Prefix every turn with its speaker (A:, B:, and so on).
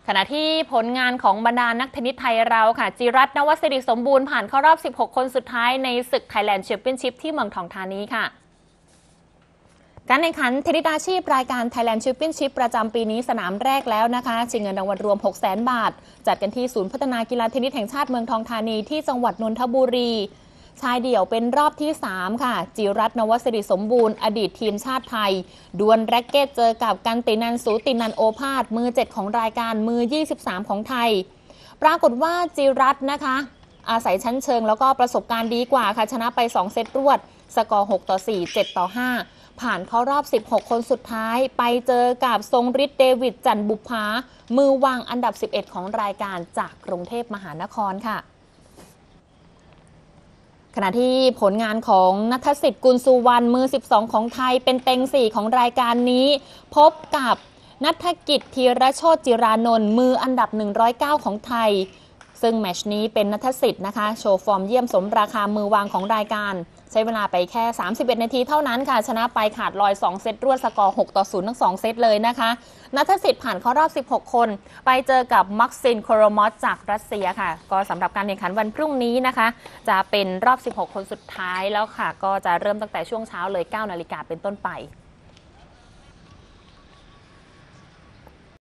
A: ขณะที่ผลงานของบรรดานักเทนนิสไทยเราค่ะจิรัตน์ นวสิริสมบูรณ์ผ่านเข้ารอบ 16 คนสุดท้ายในศึก Thailand Championship ที่เมืองทองธานีค่ะการแข่งขันเทนนิสอาชีพรายการ Thailand Championship ประจำปีนี้สนามแรกแล้วนะคะชิงเงินรางวัลรวม 600,000 บาทจัดกันที่ศูนย์พัฒนากีฬาเทนนิสแห่งชาติเมืองทองธานีที่จังหวัดนนทบุรีชายเดี่ยวเป็นรอบที่ 3 ค่ะจิรัตน์ นวสิริสมบูรณ์อดีตทีมชาติไทยดวลแร็กเก็ตเจอกับกันตินันสูตินันโอภาสมือ 7 ของรายการมือ 23 ของไทยปรากฏว่าจิรัตน์นะคะอาศัยชั้นเชิงแล้วก็ประสบการณ์ดีกว่าค่ะชนะไป 2 เซตรวดสกอร์ 6-4 7-5 ผ่านเข้ารอบ 16 คนสุดท้ายไปเจอกับทรงฤทธิ์เดวิดจันบุภามือวางอันดับ 11 ของรายการจากกรุงเทพมหานครค่ะขณะที่ผลงานของณัฐสิทธิ์ กุลสุวรรณมือ 12 ของไทยเป็นเต็ง 4 ของรายการนี้พบกับณัฐกิจ ธีรโชติ จิรานนท์มืออันดับ 109 ของไทยซึ่งแมตช์นี้เป็นณัฐสิทธิ์นะคะโชว์ฟอร์มเยี่ยมสมราคามือวางของรายการใช้เวลาไปแค่ 31 นาทีเท่านั้นค่ะชนะไปขาดลอย 2 เซตรวดสกอร์ 6-0 ทั้ง 2 เซตเลยนะคะณัฐสิทธิ์ผ่านเข้ารอบ 16 คนไปเจอกับมักซิม โคโรมอสจากรัสเซียค่ะก็สำหรับการแข่งขันวันพรุ่งนี้นะคะจะเป็นรอบ 16 คนสุดท้ายแล้วค่ะก็จะเริ่มตั้งแต่ช่วงเช้าเลย 9 นาฬิกาเป็นต้นไป